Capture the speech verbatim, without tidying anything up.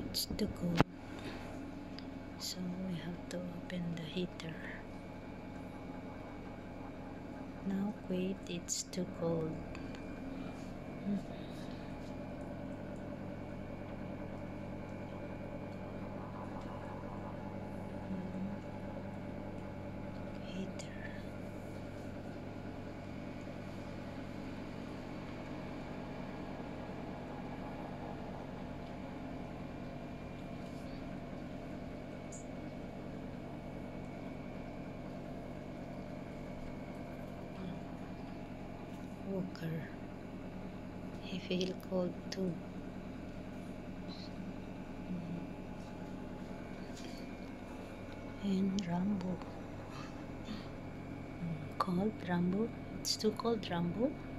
It's too cold, so we have to open the heater. Now wait, it's too cold. Heater. Walker. He feel cold too. And Rambo. Cold, Rambo. It's too cold, Rambo.